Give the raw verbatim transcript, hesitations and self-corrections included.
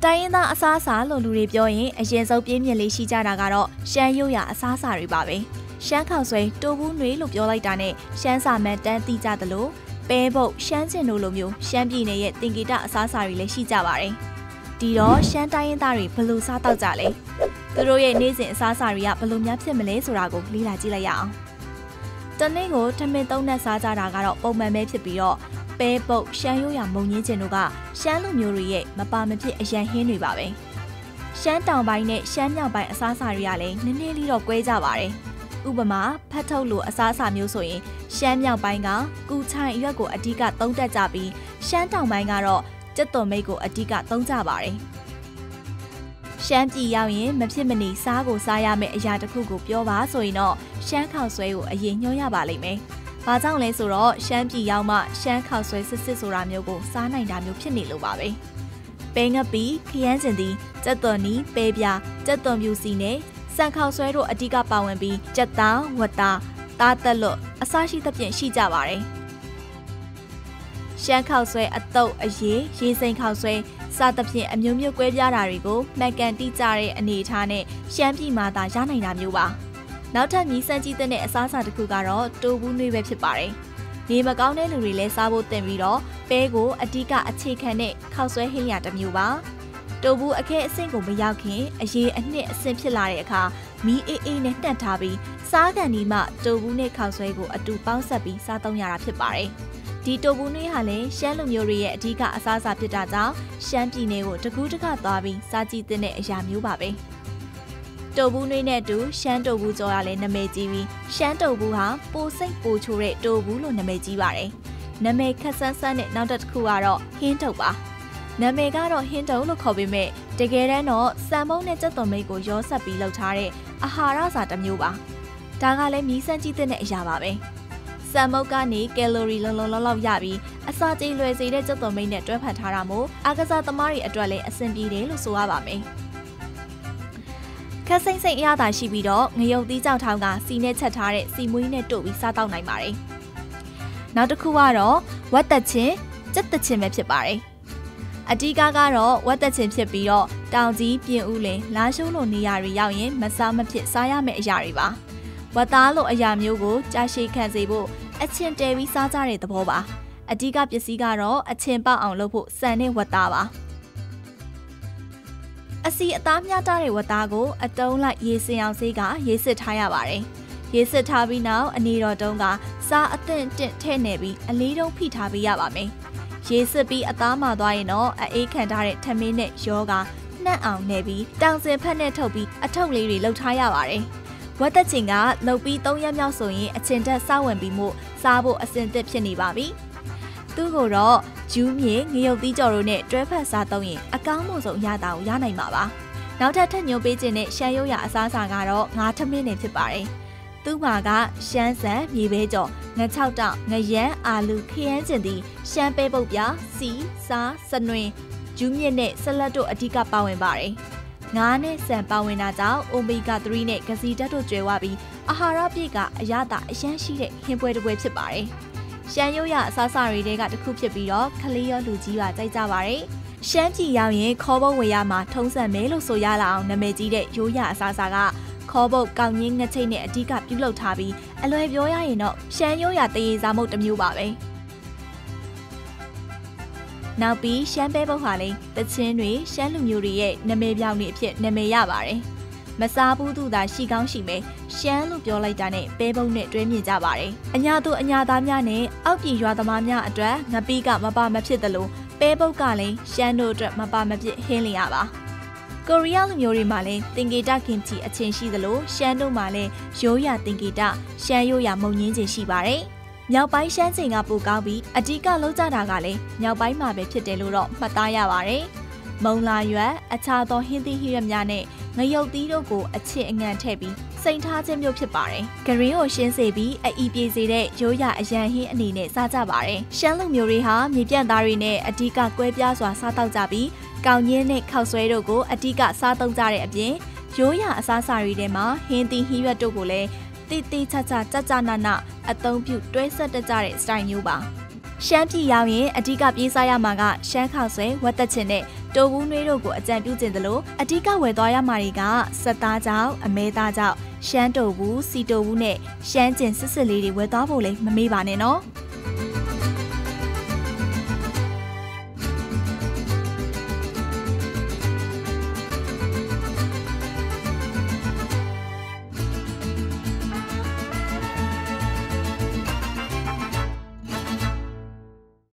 တိုင်းရင်းသားအစားအစာလို့လူတွေပြောရင်အရင်ဆုံးပြင်းပြင်းလေးရှိကြတာကတော့ရှမ်းရိုးရာအစားအစာတွေပါပဲရှမ်းခေါက်ဆွဲတိုဘူးနွေလို့ပြောလိုက်တာနဲ့ရှမ်းစာမန်တန်းသိကြသလိုပဲပုတ်ရှမ်းကျင်တို့လိုမျိုးရှမ်းပြည်နယ်ရဲ့တင်ဂီတအစားအစာတွေလည်းရှိကြပါတယ်ဒီတော့ရှမ်းတိုင်းရင်းသားတွေဘယ်လိုစားတောက်ကြလဲသူတို့ရဲ့နေ့စဉ်အစားအစာတွေကဘယ်လိုများဖြစ်မလဲဆိုတာကိုလေ့လာကြည့်လိုက်ရအောင်တနေ့ကိုထမင်းသုံးနဲ့စားကြတာကတော့ပုံမှန်ပဲဖြစ်ပြီးတော့ပဲပုတ်ရှမ်းရိုးရာမုံညင်းကျင်တို့ကရှမ်းလူမျိုးတွေရဲ့မပါမဖြစ်အရန်ဟင်းတွေပါပဲရှမ်းတောင်ပိုင်းနဲ့ရှမ်းမြောက်ပိုင်းအစားအစာတွေကလည်းနည်းနည်းလေးတော့ကွဲကြပါတယ်ဥပမာဖတ်ထုတ်လိုအစားအစာမျိုးဆိုရင်ရှမ်းမြောက်ပိုင်းကကူချိုင်ရွက်ကိုအဓိကသုံးတတ်ကြပြီးရှမ်းတောင်ပိုင်းကတော့ကြက်သွန်မိတ်ကိုအဓိကသုံးကြပါတယ်ရှမ်းပြည်ရောက်ရင်မဖြစ်မနေစားကိုစားရမယ့်အရာတစ်ခုကိုပြောပါဆိုရင်တော့ရှမ်းခေါက်ဆွဲကိုအရင်ညွှန်းရပါလိမ့်မယ်။ဘာကြောင့်လဲဆိုတော့ရှမ်းပြည်ရောက်မှရှမ်းခေါက်ဆွဲစစ်စစ်ဆိုတာမျိုးကိုစားနိုင်တာမျိုးဖြစ်နေလို့ပါပဲ။ပဲငပီခရမ်းကျင်သည်ကြက်သွန်နီပဲပြကြက်သွန်ပြူစီနဲ့စံခေါက်ဆွဲတို့အဓိကပါဝင်ပြီးကြက်သားဝတ်သားသားတက်လွတ်အစားရှိသဖြင့်ရှိကြပါတယ်။ရှမ်းခေါက်ဆွဲအတုပ်အရေးရေးစိမ်ခေါက်ဆွဲစသဖြင့်အမျိုးမျိုးကွဲပြားတာတွေကိုမှန်ကန်တိကျတဲ့အနေအထားနဲ့ရှမ်းပြည်မှာသာရနိုင်တာမျိုးပါနောက်ထပ်မြည်စမ်းကြည့်တဲ့အစားအစာတစ်ခုကတော့တိုဘူးနွေးပဲဖြစ်ပါတယ်နေမကောင်းတဲ့လူတွေလည်းစားဖို့တင်ပြီးတော့ပဲကိုအဓိကအခြေခံတဲ့ခောက်ဆွဲဟင်းရတစ်မျိုးပါတိုဘူးအခဲအဆင့်ကိုမရောက်ခင်အရေးအနှစ်အဆင့်ဖြစ်လာတဲ့အခါမီးအေးအေးနဲ့နှက်ထားပြီးစားကန်ဒီမှတိုဘူးနဲ့ခောက်ဆွဲကိုအတူပေါင်းဆက်ပြီးစားသုံးရတာဖြစ်ပါတယ်ဒီတိုဘူးနွေးဟာလည်းရှမ်းလူမျိုးတွေရဲ့အဓိကအစားအစာဖြစ်တာကြောင့်ရှမ်းပြည်နယ်ကိုတကူးတကသွားပြီးစားကြည့်တဲ့အရာမျိုးပါပဲတိုဘူးနွေးနဲ့အတူရှမ်းတိုဘူးကြော်ရလည်းနာမည်ကြီးပြီးရှမ်းတိုဘူးဟာပိုစိတ်ပိုချိုတဲ့တိုဘူးလို့နာမည်ကြီးပါတယ်နာမည်ခက်ဆန်းဆန်းနဲ့နောက်တစ်ခုကတော့ဟင်းထုတ်ပါနာမည်ကတော့ဟင်းထုတ်လို့ခေါ်ပေမဲ့တကယ်တမ်းတော့စံမုံနဲ့ကြက်သွန်မိတ်ကိုရောဆက်ပြီးလုပ်ထားတဲ့အာဟာရစာတစ်မျိုးပါဒါကလည်းမြည်စမ်းကြည့်တဲ့အရာပါပဲစံမုတ်ကနေကယ်လိုရီလုံးလုံးလောက်လောက်ရပြီးအစာကြေလွယ်စေတဲ့ကြက်သွန်မိတ်နဲ့တွဲဖက်ထားတာမို့အားကစားသမားတွေအတွက်လည်းအဆင်ပြေတယ်လို့ဆိုရပါမယ်ခက်စိမ့်စိမ့်အရသာရှိပြီးတော့ငရုတ်သီးကြောက်ထောင်းကစီနဲ့ချက်ထားတဲ့စီမွေးနဲ့တို့ပြီးစားတောက်နိုင်ပါတယ်နောက်တစ်ခုကတော့ဝက်တက်ချင်းကြက်တက်ချင်းပဲဖြစ်ပါတယ်အဓိကကတော့ဝက်တက်ချင်းဖြစ်ပြီးတော့တောင်ကြီးပြင်ဦးလင်လာရှုံးလိုနေရာတွေရောက်ရင်မစားမဖြစ်စားရမယ့်အရာတွေပါဝက်သားလိုအရာမျိုးကိုကြာရှည်ခံစေဖို့အချင်းတဲပြီးစားကြတဲ့သဘောပါအဓိကပစ္စည်းကတော့အချင်းပေါက်အောင်လုပ်ဖို့စံနဲ့ဝက်သားပါအစီအသားမျှတတဲ့ဝက်သားကိုအတုံးလိုက်ရေစင်အောင်ဆေးကရေစစ်ထားရပါတယ်ရေစစ်ထားပြီးနောက်အနေတော်တုံးကစားအသင့်တင့်ထဲ့နေပြီးအလေးတုံးဖိထားပေးရပါမယ်ရေစစ်ပြီးအသားမှသွားရင်တော့အေးခံထားတဲ့ထမင်းနဲ့ရောကနှံ့အောင်နေပြီးတောင်စင်ဖက်နဲ့ထုတ်ပြီးအထုပ်လေးတွေလှုပ်ထားရပါတယ်ဝက်သက်ချင်ကလှုပ်ပြီးသုံးရက်မြောက်ဆိုရင်အချင်တက်စောက်ဝင်ပြီးမှစားဖို့အဆင်သင့်ဖြစ်နေပါပြီသူ့ကိုတော့ဂျူးမြေငရုတ်သီးကြော်တို့နဲ့တွဲဖက်စားသုံးရင်အကောင်းဆုံးအရသာကိုရနိုင်မှာပါနောက်ထပ်ထပ်ညွှန်ပေးခြင်းနဲ့ရှမ်းရိုးရာအစားအစာကတော့ငါးထမင်းနဲ့ဖြစ်ပါတယ်သူ့မှာကရှမ်းဆန်မြေပဲကြော်ငချောက်တောက်ငရမ်းအာလူခရမ်းကျင်သည်ရှမ်းပဲပုတ်ပြစီစားစနွင်ဂျူးမြင့်နဲ့ဆလတ်တို့အဓိကပါဝင်ပါတယ်ငါးနဲ့ဆန်ပါဝင်တာကြောင့်အိုမီဂါသုံးနဲ့ဂစီဓာတ်တို့ကျွဲဝပြီးအာဟာရပြည့်ကအရသာအရန်ရှိတဲ့ဟင်းပွဲတစ်ပွဲဖြစ်ပါတယ်ရှမ်းရိုးရာအစားအစာတွေတဲကတစ်ခုဖြစ်ပြီးတော့ခလေးရောလူကြီးပါကြိုက်ကြပါတယ်ရှမ်းပြည်ရောက်ရင်ခေါ်ဘုတ်ဝေရမှာထုံးစံမဲလို့ဆိုရလာအောင်နာမည်ကြီးတဲ့ရိုးရာအစားအစာကခေါ်ဘုတ်ကောင်းငင်းငချိတ်နဲ့အဓိကပြုလုပ်ထားပြီးအလွယ်ပြောရရင်တော့ရှမ်းရိုးရာတရေစားမုတ်တစ်မျိုးပါပဲနောက်ပြီးရှမ်းပဲပုတ်ဟာလည်းတချင်းတွေရှမ်းလူမျိုးတွေရဲ့နာမည်ပြောင်းနေအဖြစ်နာမည်ရပါတယ်မစားဘူးသူသာရှိကောင်းရှိမယ်ရှမ်းလို့ပြောလိုက်တာနဲ့ပဲပုတ်နဲ့တွဲမြင်ကြပါတယ်အညာသူအညာသားများနဲ့အောက်ပြည်ရွာသမားများအတွက်ငပီးကမပါမဖြစ်သလိုပဲပုတ်ကလည်းရှမ်းတို့အတွက်မပါမဖြစ်ဟင်းလျာပါကိုရီးယားလူမျိုးတွေမှာလည်းတင်ဂီတကင်ချီအချင်းရှိသလိုရှမ်းတို့မှာလည်းရိုးရာတင်ဂီတရှမ်းရိုးရာမုံညင်းချင်းရှိပါတယ်မြောက်ပိုင်းရှမ်းချိန်ကပိုကောင်းပြီးအဓိကလုံးကြတာကလည်းမြောက်ပိုင်းမှာပဲဖြစ်တယ်လို့တော့မှတ်သားရပါတယ်မုံလာရွက်အခြားသောဟင်းသီးဟင်းရွက်များနဲ့ငရုတ်သီးတို့ကိုအချစ်အငံထည့်ပြီးစိန်ထားခြင်းမျိုးဖြစ်ပါတယ်။ဂရင်းကိုရှင်းစေပြီးအအီပြေစေတဲ့ရိုးရာအရန်ဟင်းအနေနဲ့စားကြပါတယ်။ရှမ်းလူမျိုးတွေဟာမြေပြန့်သားတွေနဲ့အဓိကကွဲပြားစွာစားတောက်ကြပြီးကောင်းညင်းနဲ့ခောက်ဆွဲတို့ကိုအဓိကစားသုံးကြတဲ့အပြင်ရိုးရာအစားအစာတွေထဲမှာဟင်းသီးဟင်းရွက်တို့ကိုလည်းတိတိကျကျကြကြနာနာအသုံးပြုတွဲဆက်တတ်ကြတဲ့စတိုင်မျိုးပါရှမ်းပြည်ရောက်ရင်အဓိကပြေးစားရမှာကရှမ်းခေါက်ဆွဲဝက်သက်ချင်နဲ့တိုဘူးနွေးတို့ကိုအကြံပြုကျင်တယ်လို့အဓိကဝယ်သွားရမှာတွေကစက်သားကြောင့်အမဲသားကြောင့်ရှမ်းတိုဘူးစီတိုဘူးနဲ့ရှမ်းကျင်စစ်စစ်လေးတွေဝယ်သွားဖို့လည်းမမေ့ပါနဲ့နော်။